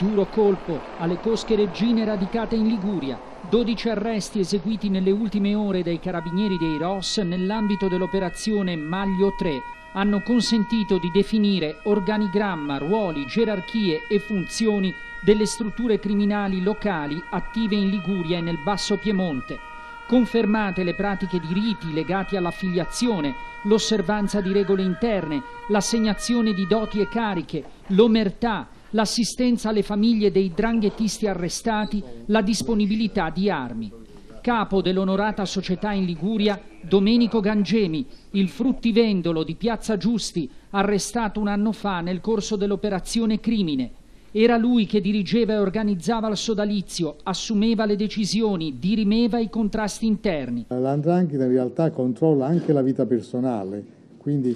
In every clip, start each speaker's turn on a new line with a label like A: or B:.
A: Duro colpo alle cosche reggine radicate in Liguria. 12 arresti eseguiti nelle ultime ore dai carabinieri dei ROS nell'ambito dell'operazione Maglio 3 hanno consentito di definire organigramma, ruoli, gerarchie e funzioni delle strutture criminali locali attive in Liguria e nel Basso Piemonte. Confermate le pratiche di riti legati all'affiliazione, l'osservanza di regole interne, l'assegnazione di doti e cariche, l'omertà, l'assistenza alle famiglie dei 'ndranghettisti arrestati, la disponibilità di armi. Capo dell'onorata società in Liguria, Domenico Gangemi, il fruttivendolo di Piazza Giusti, arrestato un anno fa nel corso dell'operazione Crimine. Era lui che dirigeva e organizzava il sodalizio, assumeva le decisioni, dirimeva i contrasti interni.
B: La 'ndrangheta in realtà controlla anche la vita personale, quindi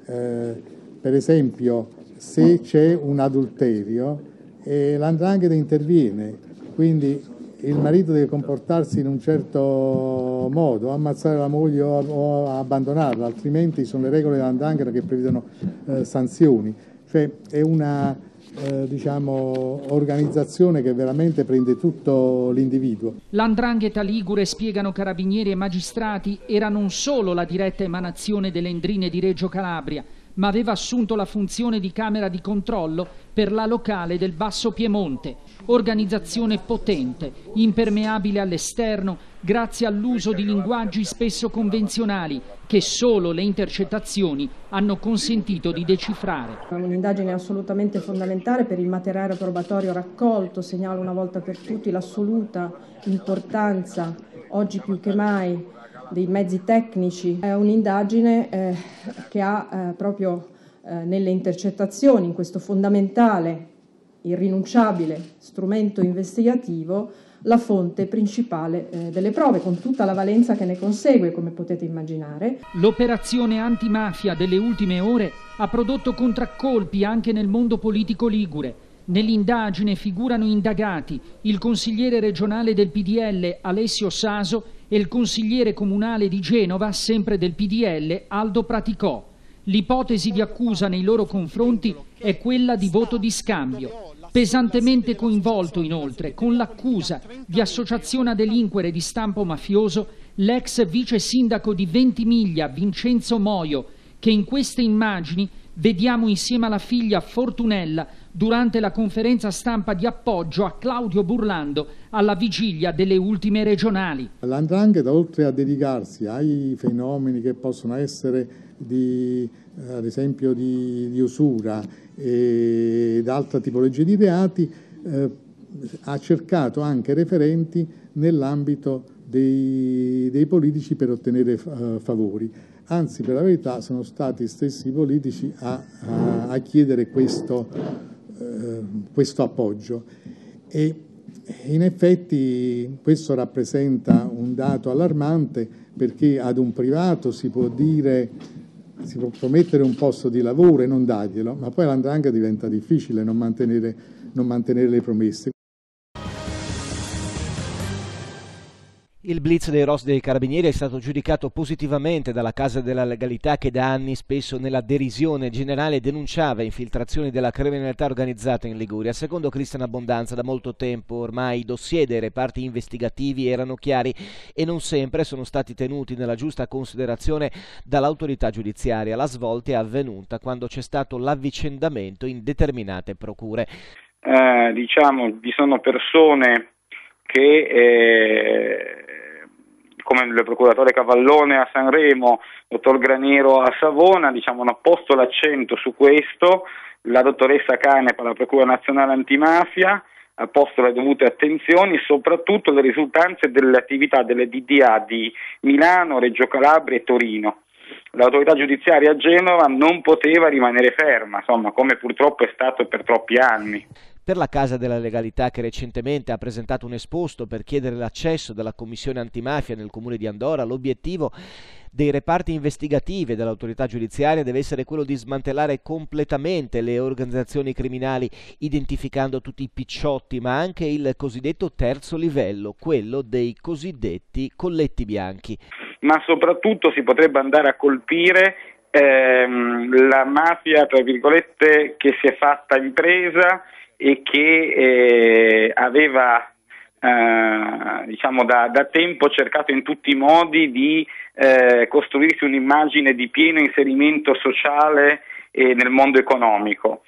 B: per esempio se c'è un adulterio la 'ndrangheta interviene, quindi il marito deve comportarsi in un certo modo, ammazzare la moglie o abbandonarla, altrimenti sono le regole della 'ndrangheta che prevedono sanzioni. Cioè è una organizzazione che veramente prende tutto l'individuo.
A: La 'ndrangheta ligure, spiegano carabinieri e magistrati, era non solo la diretta emanazione delle Endrine di Reggio Calabria, ma aveva assunto la funzione di camera di controllo per la locale del Basso Piemonte. Organizzazione potente, impermeabile all'esterno, grazie all'uso di linguaggi spesso convenzionali che solo le intercettazioni hanno consentito di decifrare.
C: Un'indagine assolutamente fondamentale per il materiale probatorio raccolto. Segnalo una volta per tutti l'assoluta importanza, oggi più che mai, dei mezzi tecnici. È un'indagine che ha proprio nelle intercettazioni, in questo fondamentale, irrinunciabile strumento investigativo, la fonte principale delle prove, con tutta la valenza che ne consegue, come potete immaginare.
A: L'operazione antimafia delle ultime ore ha prodotto contraccolpi anche nel mondo politico ligure. Nell'indagine figurano indagati il consigliere regionale del PDL Alessio Saso e il consigliere comunale di Genova, sempre del PDL, Aldo Praticò. L'ipotesi di accusa nei loro confronti è quella di voto di scambio. Pesantemente coinvolto inoltre con l'accusa di associazione a delinquere di stampo mafioso l'ex vice sindaco di Ventimiglia Vincenzo Moio, che in queste immagini vediamo insieme alla figlia Fortunella durante la conferenza stampa di appoggio a Claudio Burlando alla vigilia delle ultime regionali.
B: La 'ndrangheta, oltre a dedicarsi ai fenomeni che possono essere ad esempio di usura ed altre tipologie di reati, ha cercato anche referenti nell'ambito dei politici per ottenere favori. Anzi, per la verità, sono stati gli stessi politici a chiedere questo appoggio. E in effetti questo rappresenta un dato allarmante, perché ad un privato si può promettere un posto di lavoro e non darglielo, ma poi all''ndrangheta diventa difficile non mantenere le promesse.
D: Il blitz dei ROS dei Carabinieri è stato giudicato positivamente dalla Casa della Legalità, che da anni, spesso nella derisione generale, denunciava infiltrazioni della criminalità organizzata in Liguria. Secondo Cristian Abbondanza, da molto tempo ormai i dossier dei reparti investigativi erano chiari e non sempre sono stati tenuti nella giusta considerazione dall'autorità giudiziaria. La svolta è avvenuta quando c'è stato l'avvicendamento in determinate procure.
E: Vi sono persone che come il procuratore Cavallone a Sanremo, dottor Graniero a Savona, hanno posto l'accento su questo. La dottoressa Canepa, la Procura Nazionale Antimafia, ha posto le dovute attenzioni e soprattutto le risultanze delle attività delle DDA di Milano, Reggio Calabria e Torino. L'autorità giudiziaria a Genova non poteva rimanere ferma, come purtroppo è stato per troppi anni.
D: Per la Casa della Legalità, che recentemente ha presentato un esposto per chiedere l'accesso della Commissione Antimafia nel comune di Andora, l'obiettivo dei reparti investigativi dell'autorità giudiziaria deve essere quello di smantellare completamente le organizzazioni criminali, identificando tutti i picciotti, ma anche il cosiddetto terzo livello, quello dei cosiddetti colletti bianchi.
E: Ma soprattutto si potrebbe andare a colpire la mafia, tra virgolette, che si è fatta impresa, e che aveva diciamo da tempo cercato in tutti i modi di costruirsi un'immagine di pieno inserimento sociale nel mondo economico.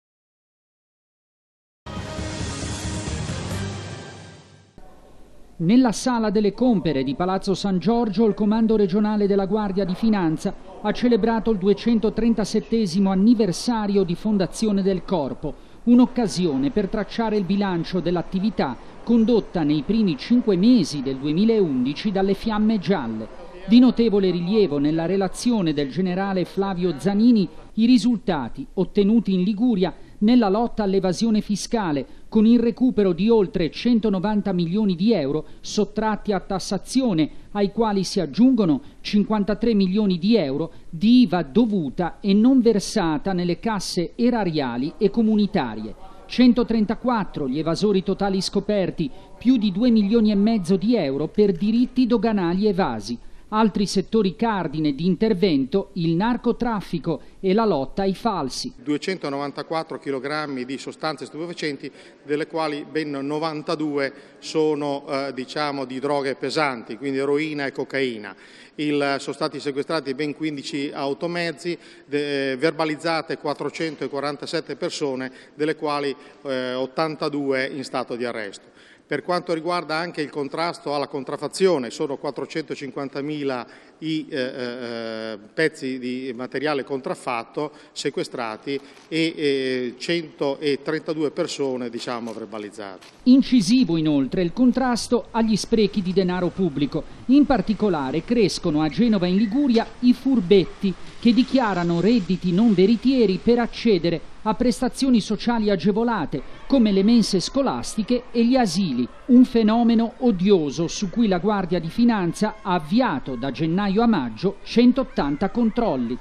A: Nella Sala delle Compere di Palazzo San Giorgio il Comando regionale della Guardia di Finanza ha celebrato il 237° anniversario di fondazione del Corpo, un'occasione per tracciare il bilancio dell'attività condotta nei primi 5 mesi del 2011 dalle Fiamme Gialle. Di notevole rilievo nella relazione del generale Flavio Zanini i risultati ottenuti in Liguria nella lotta all'evasione fiscale, con il recupero di oltre 190 milioni di euro sottratti a tassazione, ai quali si aggiungono 53 milioni di euro di IVA dovuta e non versata nelle casse erariali e comunitarie. 134 gli evasori totali scoperti, più di 2 milioni e mezzo di euro per diritti doganali evasi. Altri settori cardine di intervento, il narcotraffico e la lotta ai falsi.
B: 294 kg di sostanze stupefacenti, delle quali ben 92 sono diciamo di droghe pesanti, quindi eroina e cocaina. Sono stati sequestrati ben 15 automezzi, verbalizzate 447 persone, delle quali 82 in stato di arresto. Per quanto riguarda anche il contrasto alla contraffazione, sono 450.000 i pezzi di materiale contraffatto sequestrati e 132 persone verbalizzate.
A: Incisivo inoltre il contrasto agli sprechi di denaro pubblico. In particolare crescono a Genova e in Liguria i furbetti che dichiarano redditi non veritieri per accedere a prestazioni sociali agevolate come le mense scolastiche e gli asili, un fenomeno odioso su cui la Guardia di Finanza ha avviato da gennaio a maggio 180 controlli.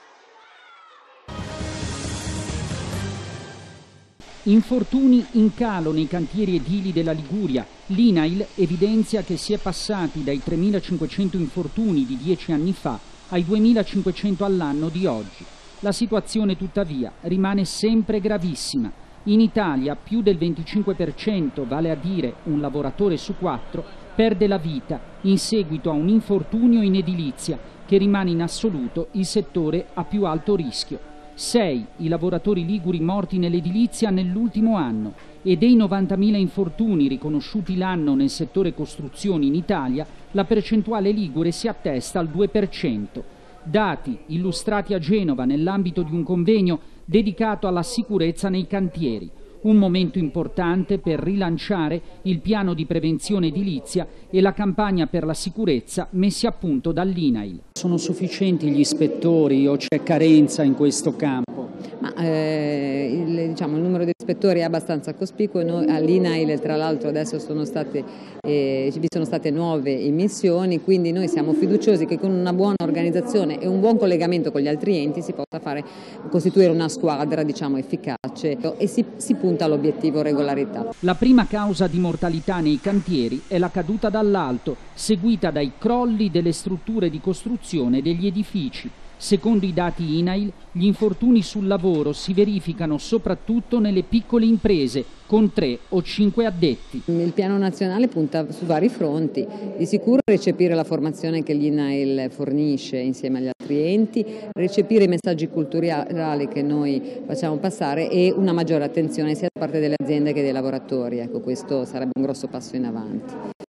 A: Infortuni in calo nei cantieri edili della Liguria. L'INAIL evidenzia che si è passati dai 3.500 infortuni di 10 anni fa ai 2.500 all'anno di oggi. La situazione tuttavia rimane sempre gravissima. In Italia più del 25%, vale a dire un lavoratore su 4, perde la vita in seguito a un infortunio in edilizia, che rimane in assoluto il settore a più alto rischio. 6 i lavoratori liguri morti nell'edilizia nell'ultimo anno e dei 90.000 infortuni riconosciuti l'anno nel settore costruzioni in Italia, la percentuale ligure si attesta al 2%. Dati illustrati a Genova nell'ambito di un convegno dedicato alla sicurezza nei cantieri. Un momento importante per rilanciare il piano di prevenzione edilizia e la campagna per la sicurezza messi a punto dall'INAIL. Sono sufficienti gli ispettori o c'è carenza in questo campo?
F: Il numero di ispettori è abbastanza cospicuo. All'INAIL tra l'altro adesso vi sono state nuove immissioni, quindi noi siamo fiduciosi che con una buona organizzazione e un buon collegamento con gli altri enti si possa costituire una squadra efficace e si punta all'obiettivo regolarità.
A: La prima causa di mortalità nei cantieri è la caduta dall'alto, seguita dai crolli delle strutture di costruzione degli edifici. Secondo i dati INAIL, gli infortuni sul lavoro si verificano soprattutto nelle piccole imprese, con 3 o 5 addetti.
F: Il piano nazionale punta su vari fronti, di sicuro recepire la formazione che l'INAIL fornisce insieme agli altri enti, recepire i messaggi culturali che noi facciamo passare e una maggiore attenzione sia da parte delle aziende che dei lavoratori. Ecco, questo sarebbe un grosso passo in avanti.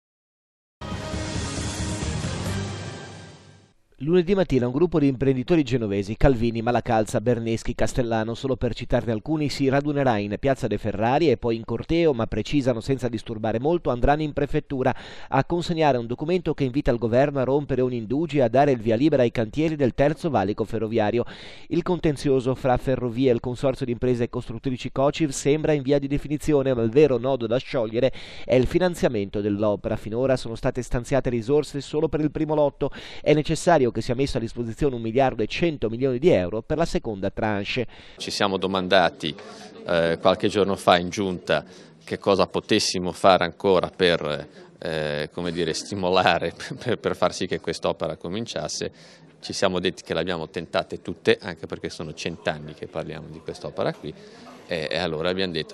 D: Lunedì mattina un gruppo di imprenditori genovesi, Calvini, Malacalza, Berneschi, Castellano, solo per citarne alcuni, si radunerà in Piazza dei Ferrari e poi in corteo, ma precisano senza disturbare molto, andranno in prefettura a consegnare un documento che invita il governo a rompere ogni indugio e a dare il via libera ai cantieri del terzo valico ferroviario. Il contenzioso fra Ferrovie e il consorzio di imprese costruttrici COCIV sembra in via di definizione, ma il vero nodo da sciogliere è il finanziamento dell'opera. Finora sono state stanziate risorse solo per il primo lotto. È necessario che sia messo a disposizione 1 miliardo e 100 milioni di euro per la seconda tranche.
G: Ci siamo domandati qualche giorno fa in giunta che cosa potessimo fare ancora per stimolare, per far sì che quest'opera cominciasse. Ci siamo detti che le abbiamo tentate tutte, anche perché sono 100 anni che parliamo di quest'opera qui, e allora abbiamo detto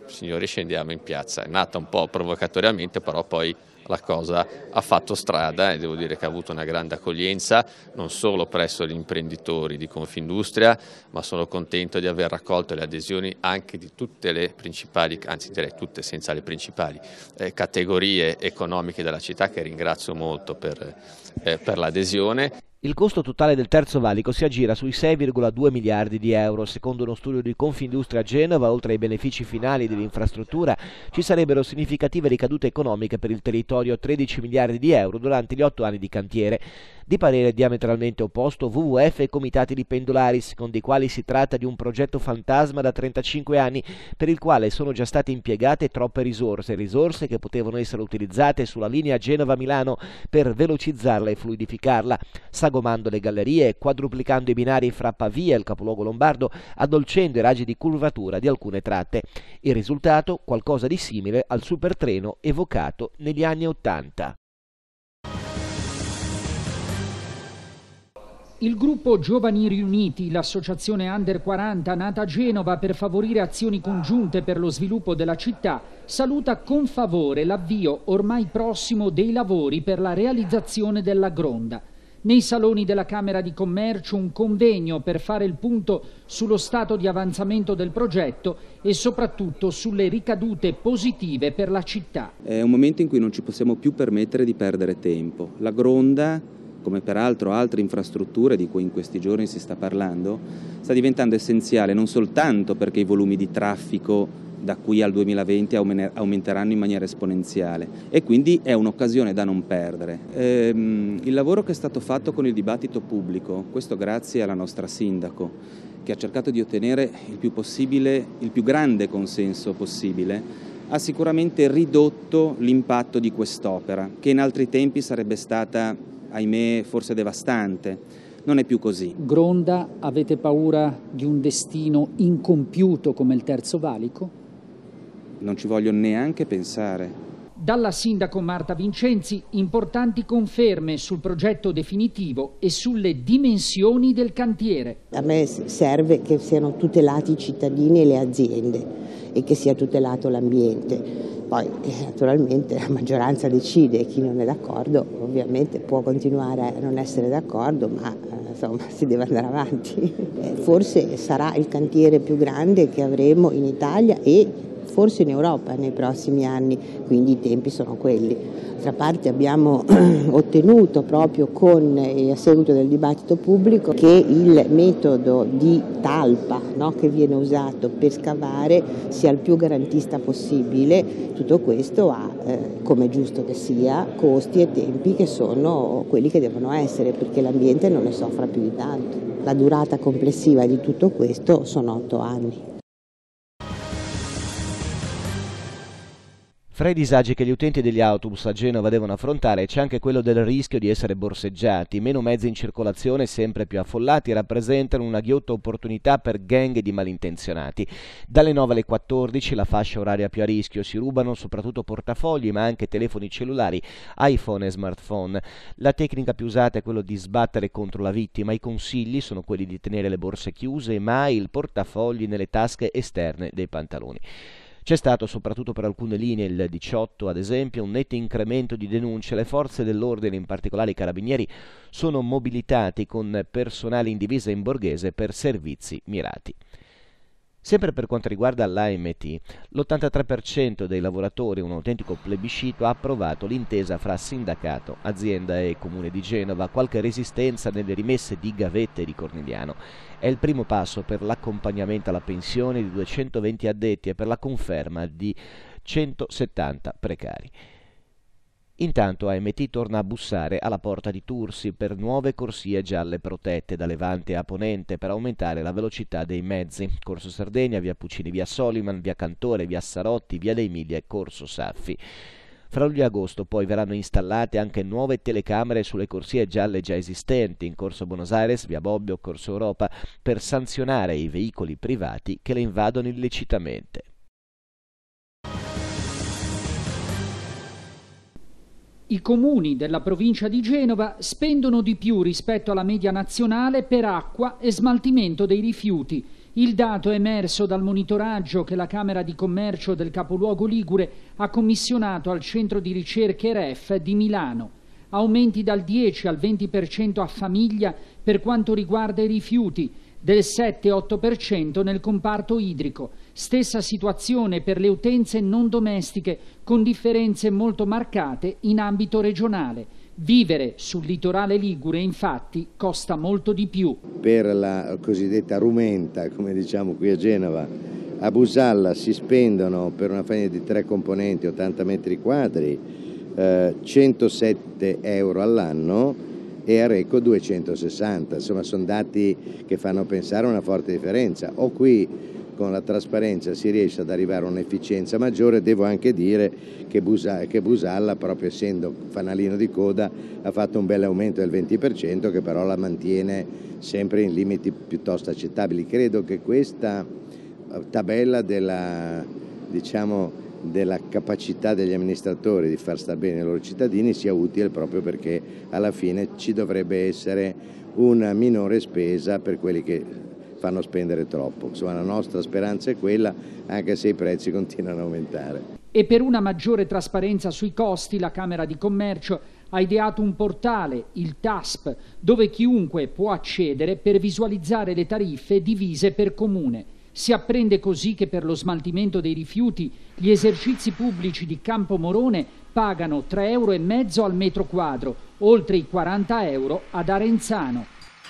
G: signori scendiamo in piazza. È nata un po' provocatoriamente, però poi la cosa ha fatto strada e devo dire che ha avuto una grande accoglienza non solo presso gli imprenditori di Confindustria, ma sono contento di aver raccolto le adesioni anche di tutte le principali, anzi direi tutte senza le principali categorie economiche della città, che ringrazio molto per l'adesione.
D: Il costo totale del terzo valico si aggira sui 6,2 miliardi di euro. Secondo uno studio di Confindustria Genova, oltre ai benefici finali dell'infrastruttura, ci sarebbero significative ricadute economiche per il territorio, 13 miliardi di euro durante gli 8 anni di cantiere. Di parere diametralmente opposto WWF e comitati di pendolari, secondo i quali si tratta di un progetto fantasma da 35 anni per il quale sono già state impiegate troppe risorse che potevano essere utilizzate sulla linea Genova-Milano per velocizzarla e fluidificarla, sagomando le gallerie e quadruplicando i binari fra Pavia e il capoluogo lombardo, addolcendo i raggi di curvatura di alcune tratte. Il risultato? Qualcosa di simile al supertreno evocato negli anni '80.
A: Il gruppo Giovani Riuniti, l'associazione Under 40 nata a Genova per favorire azioni congiunte per lo sviluppo della città, saluta con favore l'avvio ormai prossimo dei lavori per la realizzazione della Gronda. Nei saloni della Camera di Commercio un convegno per fare il punto sullo stato di avanzamento del progetto e soprattutto sulle ricadute positive per la città.
H: È un momento in cui non ci possiamo più permettere di perdere tempo. La Gronda, come peraltro altre infrastrutture di cui in questi giorni si sta parlando, sta diventando essenziale non soltanto perché i volumi di traffico da qui al 2020 aumenteranno in maniera esponenziale e quindi è un'occasione da non perdere. Il lavoro che è stato fatto con il dibattito pubblico, questo grazie alla nostra sindaco, che ha cercato di ottenere il più grande consenso possibile, ha sicuramente ridotto l'impatto di quest'opera, che in altri tempi sarebbe stata, ahimè, forse devastante. Non è più così.
A: Gronda, avete paura di un destino incompiuto come il terzo valico?
H: Non ci voglio neanche pensare.
A: Dalla sindaco Marta Vincenzi importanti conferme sul progetto definitivo e sulle dimensioni del cantiere.
I: A me serve che siano tutelati i cittadini e le aziende e che sia tutelato l'ambiente. Poi naturalmente la maggioranza decide, chi non è d'accordo ovviamente può continuare a non essere d'accordo, ma insomma si deve andare avanti. Forse sarà il cantiere più grande che avremo in Italia e forse in Europa nei prossimi anni, quindi i tempi sono quelli. D'altra parte abbiamo ottenuto proprio a seguito del dibattito pubblico che il metodo di talpa, no, che viene usato per scavare sia il più garantista possibile. Tutto questo ha, come è giusto che sia, costi e tempi che sono quelli che devono essere, perché l'ambiente non ne soffra più di tanto. La durata complessiva di tutto questo sono 8 anni.
D: Fra i disagi che gli utenti degli autobus a Genova devono affrontare c'è anche quello del rischio di essere borseggiati. Meno mezzi in circolazione, sempre più affollati, rappresentano una ghiotta opportunità per gang di malintenzionati. Dalle 9 alle 14, la fascia oraria più a rischio, si rubano soprattutto portafogli ma anche telefoni cellulari, iPhone e smartphone. La tecnica più usata è quella di sbattere contro la vittima. I consigli sono quelli di tenere le borse chiuse e mai il portafogli nelle tasche esterne dei pantaloni. C'è stato, soprattutto per alcune linee, il 18 ad esempio, un netto incremento di denunce. Le forze dell'ordine, in particolare i carabinieri, sono mobilitati con personale in divisa in borghese per servizi mirati. Sempre per quanto riguarda l'AMT, l'83% dei lavoratori, un autentico plebiscito, ha approvato l'intesa fra sindacato, azienda e comune di Genova. Qualche resistenza nelle rimesse di gavette e di Cornigliano. È il primo passo per l'accompagnamento alla pensione di 220 addetti e per la conferma di 170 precari. Intanto AMT torna a bussare alla porta di Tursi per nuove corsie gialle protette da Levante a Ponente per aumentare la velocità dei mezzi. Corso Sardegna, via Puccini, via Soliman, via Cantore, via Sarotti, via dei Miglia e Corso Saffi. Fra luglio e agosto poi verranno installate anche nuove telecamere sulle corsie gialle già esistenti in Corso Buenos Aires, via Bobbio, Corso Europa, per sanzionare i veicoli privati che le invadono illecitamente.
A: I comuni della provincia di Genova spendono di più rispetto alla media nazionale per acqua e smaltimento dei rifiuti. Il dato è emerso dal monitoraggio che la Camera di Commercio del capoluogo ligure ha commissionato al Centro di Ricerche REF di Milano. Aumenti dal 10 al 20% a famiglia per quanto riguarda i rifiuti, del 7-8% nel comparto idrico. Stessa situazione per le utenze non domestiche, con differenze molto marcate in ambito regionale. Vivere sul litorale ligure, infatti, costa molto di più.
J: Per la cosiddetta rumenta, come diciamo qui a Genova, a Busalla si spendono per una famiglia di 3 componenti, 80 metri quadri, 107 euro all'anno e a Recco 260. Insomma, sono dati che fanno pensare a una forte differenza. O qui con la trasparenza si riesce ad arrivare a un'efficienza maggiore. Devo anche dire che Busalla, proprio essendo fanalino di coda, ha fatto un bel aumento del 20%, che però la mantiene sempre in limiti piuttosto accettabili. Credo che questa tabella della capacità degli amministratori di far star bene i loro cittadini sia utile proprio perché alla fine ci dovrebbe essere una minore spesa per quelli che fanno spendere troppo. Insomma, la nostra speranza è quella, anche se i prezzi continuano ad aumentare.
A: E per una maggiore trasparenza sui costi, la Camera di Commercio ha ideato un portale, il TASP, dove chiunque può accedere per visualizzare le tariffe divise per comune. Si apprende così che per lo smaltimento dei rifiuti gli esercizi pubblici di Campo Morone pagano 3,5 euro al metro quadro, oltre i 40 euro ad Arenzano.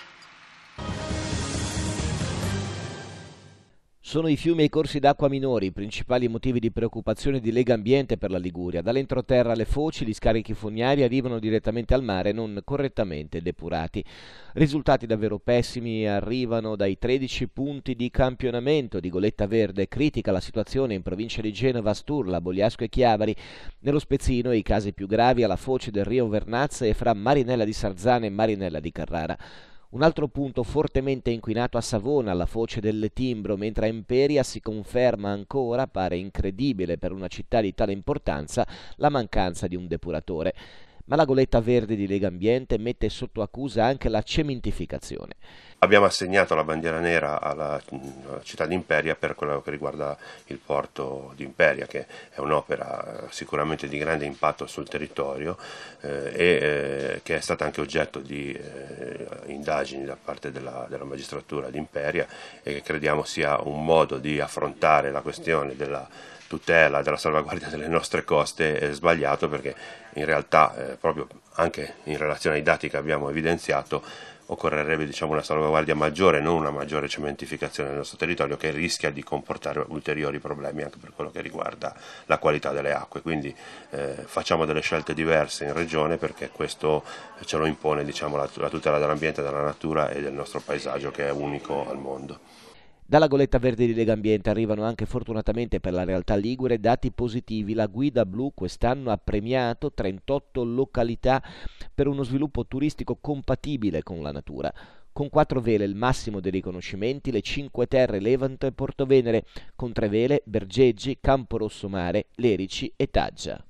D: Sono i fiumi e i corsi d'acqua minori i principali motivi di preoccupazione di Lega Ambiente per la Liguria. Dall'entroterra alle foci gli scarichi fognari arrivano direttamente al mare non correttamente depurati. Risultati davvero pessimi arrivano dai 13 punti di campionamento di Goletta Verde. Critica la situazione in provincia di Genova, Sturla, Bogliasco e Chiavari. Nello Spezzino i casi più gravi alla foce del Rio Vernazza e fra Marinella di Sarzana e Marinella di Carrara. Un altro punto fortemente inquinato a Savona, alla foce del Timbro, mentre a Imperia si conferma ancora, pare incredibile per una città di tale importanza, la mancanza di un depuratore. Ma la Goletta Verde di Lega Ambiente mette sotto accusa anche la cementificazione.
K: Abbiamo assegnato la bandiera nera alla città di Imperia per quello che riguarda il porto di Imperia, che è un'opera sicuramente di grande impatto sul territorio e che è stata anche oggetto di indagini da parte della magistratura di Imperia, e che crediamo sia un modo di affrontare la questione della tutela, della salvaguardia delle nostre coste è sbagliato, perché in realtà proprio anche in relazione ai dati che abbiamo evidenziato occorrerebbe una salvaguardia maggiore, non una maggiore cementificazione del nostro territorio, che rischia di comportare ulteriori problemi anche per quello che riguarda la qualità delle acque. Quindi facciamo delle scelte diverse in regione, perché questo ce lo impone la tutela dell'ambiente, della natura e del nostro paesaggio, che è unico al mondo.
D: Dalla Goletta Verde di Lega Ambiente arrivano anche fortunatamente per la realtà ligure dati positivi. La Guida Blu quest'anno ha premiato 38 località per uno sviluppo turistico compatibile con la natura. Con 4 vele il massimo dei riconoscimenti, le 5 Terre, Levanto e Portovenere, con 3 vele Bergeggi, Campo Rosso Mare, Lerici e Taggia.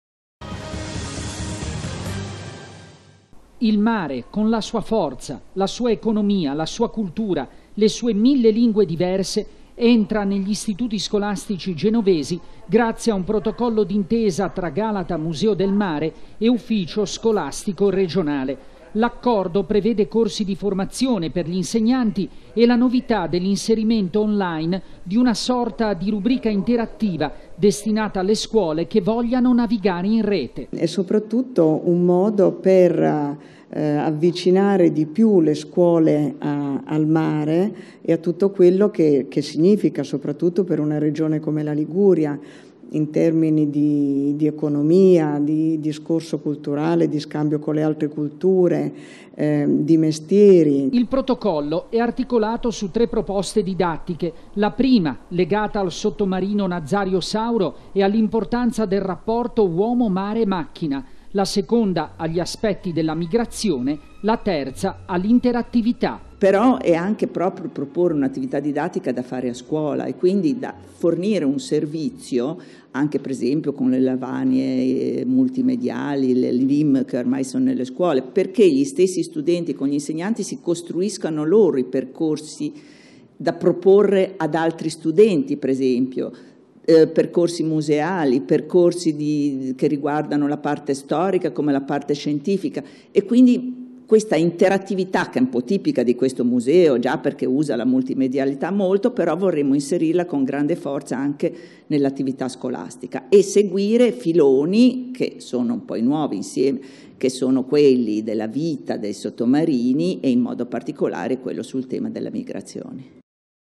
A: Il mare, con la sua forza, la sua economia, la sua cultura, le sue 1000 lingue diverse, entra negli istituti scolastici genovesi grazie a un protocollo d'intesa tra Galata Museo del Mare e Ufficio Scolastico Regionale. L'accordo prevede corsi di formazione per gli insegnanti e la novità dell'inserimento online di una sorta di rubrica interattiva destinata alle scuole che vogliano navigare in rete.
L: È soprattutto un modo per avvicinare di più le scuole al mare e a tutto quello che significa, soprattutto per una regione come la Liguria, in termini di economia, di discorso culturale, di scambio con le altre culture, di mestieri.
A: Il protocollo è articolato su 3 proposte didattiche. La prima, legata al sottomarino Nazario Sauro e all'importanza del rapporto uomo-mare-macchina. La seconda agli aspetti della migrazione, la terza all'interattività.
M: Però è anche proprio proporre un'attività didattica da fare a scuola e quindi da fornire un servizio anche per esempio con le lavagne multimediali, le LIM che ormai sono nelle scuole, perché gli stessi studenti con gli insegnanti si costruiscano loro i percorsi da proporre ad altri studenti, per esempio, percorsi museali, percorsi che riguardano la parte storica come la parte scientifica, e quindi questa interattività che è un po' tipica di questo museo, già perché usa la multimedialità molto, però vorremmo inserirla con grande forza anche nell'attività scolastica e seguire filoni che sono un po' i nuovi insieme, che sono quelli della vita dei sottomarini e in modo particolare quello sul tema della migrazione.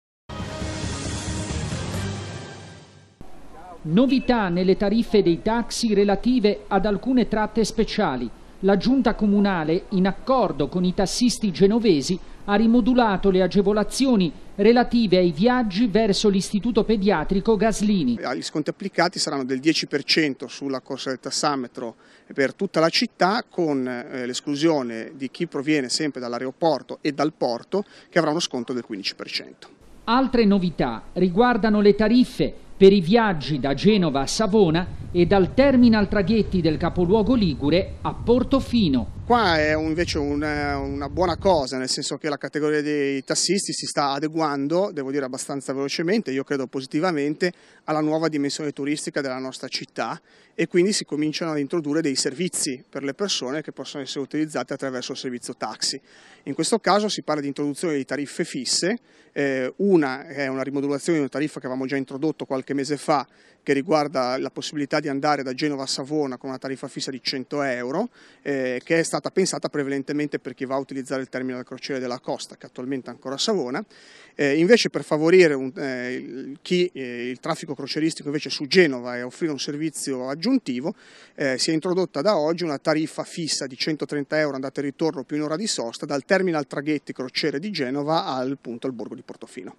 A: Novità nelle tariffe dei taxi relative ad alcune tratte speciali. La Giunta Comunale, in accordo con i tassisti genovesi, ha rimodulato le agevolazioni relative ai viaggi verso l'Istituto Pediatrico Gaslini.
N: Gli sconti applicati saranno del 10% sulla corsa del tassametro per tutta la città, con l'esclusione di chi proviene sempre dall'aeroporto e dal porto, che avrà uno sconto del 15%. Altre novità riguardano le tariffe per i viaggi da Genova a Savona e dal terminal traghetti del capoluogo ligure a Portofino. Qua è invece una buona cosa, nel senso che la categoria dei tassisti si sta adeguando, devo dire abbastanza velocemente, io credo positivamente, alla nuova dimensione turistica della nostra città, e quindi si cominciano ad introdurre dei servizi per le persone che possono essere utilizzati attraverso il servizio taxi. In questo caso si parla di introduzione di tariffe fisse, una è una rimodulazione di una tariffa che avevamo già introdotto qualche mese fa, che riguarda la possibilità di andare da Genova a Savona con una tariffa fissa di 100 euro, che è stata pensata prevalentemente per chi va a utilizzare il terminal crociere della Costa, che attualmente è ancora a Savona. Invece, per favorire il traffico crocieristico invece su Genova e offrire un servizio aggiuntivo, si è introdotta da oggi una tariffa fissa di 130 euro andata e ritorno più un'ora di sosta dal terminal traghetti crociere di Genova al borgo di Portofino.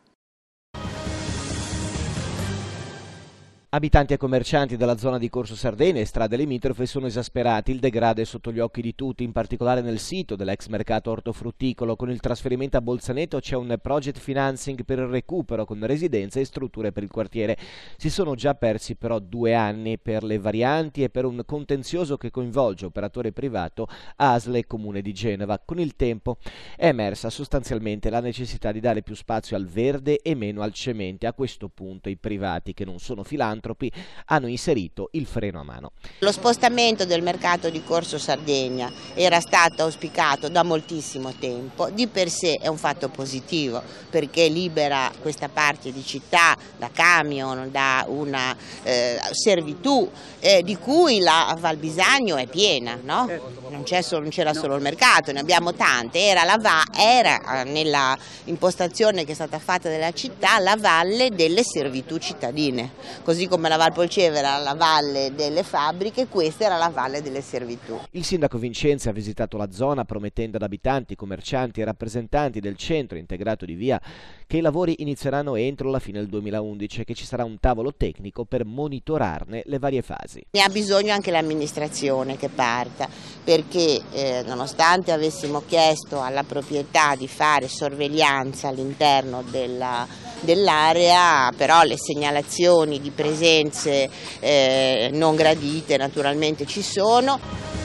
D: Abitanti e commercianti della zona di Corso Sardegna e strade limitrofe sono esasperati. Il degrado è sotto gli occhi di tutti, in particolare nel sito dell'ex mercato ortofrutticolo. Con il trasferimento a Bolzaneto c'è un project financing per il recupero con residenze e strutture per il quartiere. Si sono già persi però 2 anni per le varianti e per un contenzioso che coinvolge operatore privato, ASL e Comune di Genova. Con il tempo è emersa sostanzialmente la necessità di dare più spazio al verde e meno al cemente. A questo punto i privati, che non sono filantropi, hanno inserito il freno a mano.
O: Lo spostamento del mercato di Corso Sardegna era stato auspicato da moltissimo tempo, di per sé è un fatto positivo perché libera questa parte di città da camion, da una servitù di cui la Val Bisagno è piena, no? Non c'era solo il mercato, ne abbiamo tante, era nella impostazione che è stata fatta della città la valle delle servitù cittadine, così come la Val Polcevera era la valle delle fabbriche, questa era la valle delle servitù.
D: Il sindaco Vincenzi ha visitato la zona promettendo ad abitanti, commercianti e rappresentanti del centro integrato di Via che i lavori inizieranno entro la fine del 2011 e che ci sarà un tavolo tecnico per monitorarne le varie fasi.
O: Ne ha bisogno anche l'amministrazione che parta, perché nonostante avessimo chiesto alla proprietà di fare sorveglianza all'interno dell'area, però le segnalazioni di presenze non gradite naturalmente ci sono.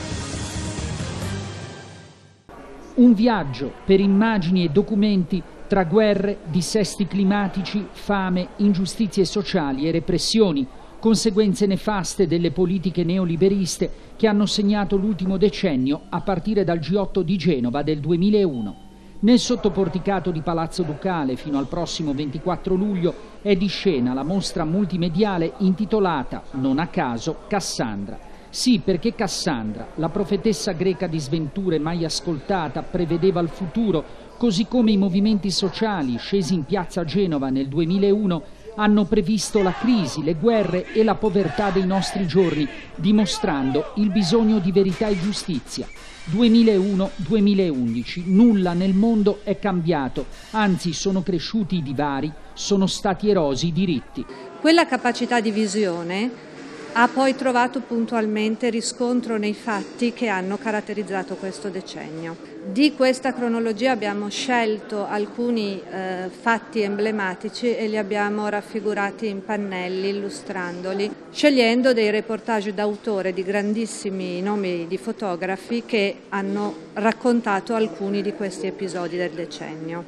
A: Un viaggio per immagini e documenti tra guerre, dissesti climatici, fame, ingiustizie sociali e repressioni, conseguenze nefaste delle politiche neoliberiste che hanno segnato l'ultimo decennio a partire dal G8 di Genova del 2001. Nel sottoporticato di Palazzo Ducale fino al prossimo 24 luglio è di scena la mostra multimediale intitolata, non a caso, Cassandra. Sì, perché Cassandra, la profetessa greca di sventure mai ascoltata, prevedeva il futuro, così come i movimenti sociali scesi in piazza Genova nel 2001 hanno previsto la crisi, le guerre e la povertà dei nostri giorni, dimostrando il bisogno di verità e giustizia. 2001-2011, nulla nel mondo è cambiato, anzi sono cresciuti i divari, sono stati erosi i diritti.
P: Quella capacità di visione ha poi trovato puntualmente riscontro nei fatti che hanno caratterizzato questo decennio. Di questa cronologia abbiamo scelto alcuni fatti emblematici e li abbiamo raffigurati in pannelli, illustrandoli, scegliendo dei reportage d'autore di grandissimi nomi di fotografi che hanno raccontato alcuni di questi episodi del decennio.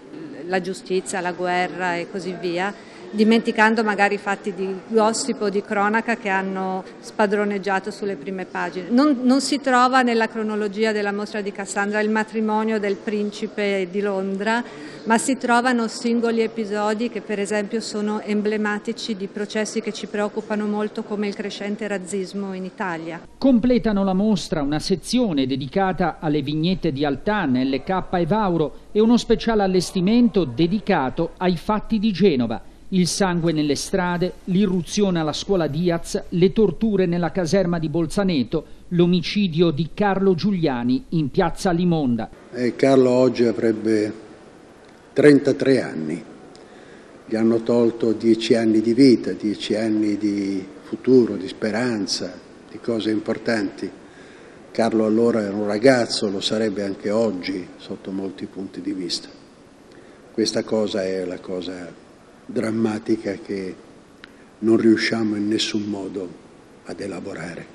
P: la giustizia, la guerra e così via, dimenticando magari fatti di gossip o di cronaca che hanno spadroneggiato sulle prime pagine. Non si trova nella cronologia della mostra di Cassandra il matrimonio del principe di Londra, ma si trovano singoli episodi che per esempio sono emblematici di processi che ci preoccupano molto, come il crescente razzismo in Italia.
A: Completano la mostra una sezione dedicata alle vignette di Altan, LK e Vauro e uno speciale allestimento dedicato ai fatti di Genova. Il sangue nelle strade, l'irruzione alla scuola Diaz, le torture nella caserma di Bolzaneto, l'omicidio di Carlo Giuliani in piazza Limonda.
Q: Carlo oggi avrebbe 33 anni, gli hanno tolto 10 anni di vita, 10 anni di futuro, di speranza, di cose importanti. Carlo allora era un ragazzo, lo sarebbe anche oggi sotto molti punti di vista. Questa cosa è la cosa drammatica che non riusciamo in nessun modo ad elaborare.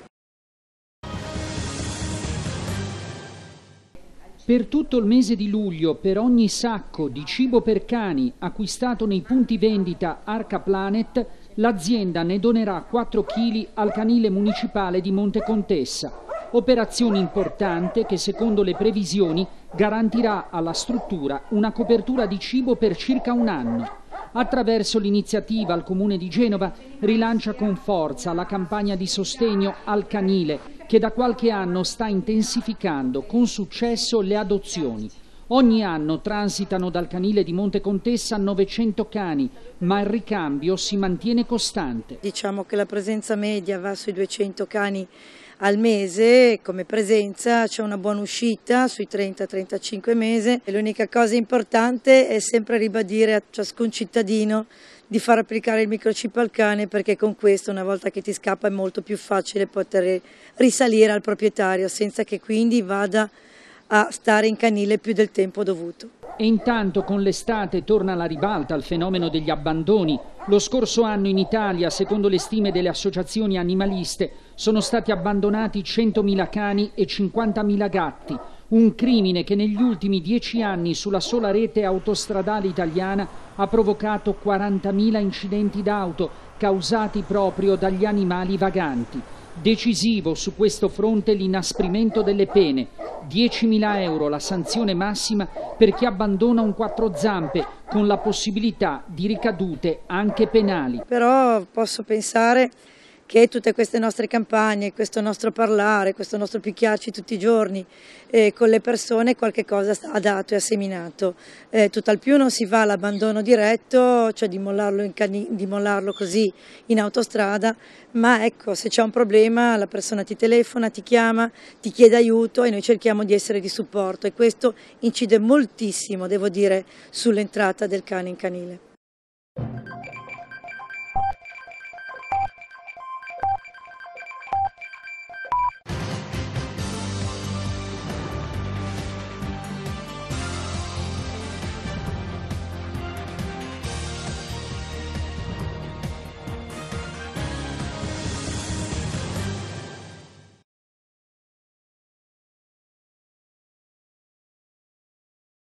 A: Per tutto il mese di luglio, per ogni sacco di cibo per cani acquistato nei punti vendita Arca Planet, l'azienda ne donerà 4 kg al canile municipale di Montecontessa. Operazione importante che, secondo le previsioni, garantirà alla struttura una copertura di cibo per circa un anno. Attraverso l'iniziativa il Comune di Genova rilancia con forza la campagna di sostegno al canile che da qualche anno sta intensificando con successo le adozioni. Ogni anno transitano dal canile di Montecontessa 900 cani, ma il ricambio si mantiene costante.
R: Diciamo che la presenza media va sui 200 cani al mese, come presenza c'è una buona uscita sui 30-35 mesi. L'unica cosa importante è sempre ribadire a ciascun cittadino di far applicare il microchip al cane, perché con questo, una volta che ti scappa, è molto più facile poter risalire al proprietario senza che quindi vada a stare in canile più del tempo dovuto.
A: E intanto con l'estate torna alla ribalta il fenomeno degli abbandoni. Lo scorso anno in Italia, secondo le stime delle associazioni animaliste, sono stati abbandonati 100.000 cani e 50.000 gatti. Un crimine che negli ultimi 10 anni sulla sola rete autostradale italiana ha provocato 40.000 incidenti d'auto causati proprio dagli animali vaganti. Decisivo su questo fronte l'inasprimento delle pene. 10.000 euro la sanzione massima per chi abbandona un quattro zampe, con la possibilità di ricadute anche penali.
R: Però posso pensare che tutte queste nostre campagne, questo nostro parlare, questo nostro picchiarci tutti i giorni con le persone qualche cosa ha dato e ha seminato. Tutt'al più non si va all'abbandono diretto, cioè di mollarlo così in autostrada, ma ecco, se c'è un problema la persona ti telefona, ti chiama, ti chiede aiuto e noi cerchiamo di essere di supporto, e questo incide moltissimo, devo dire, sull'entrata del cane in canile.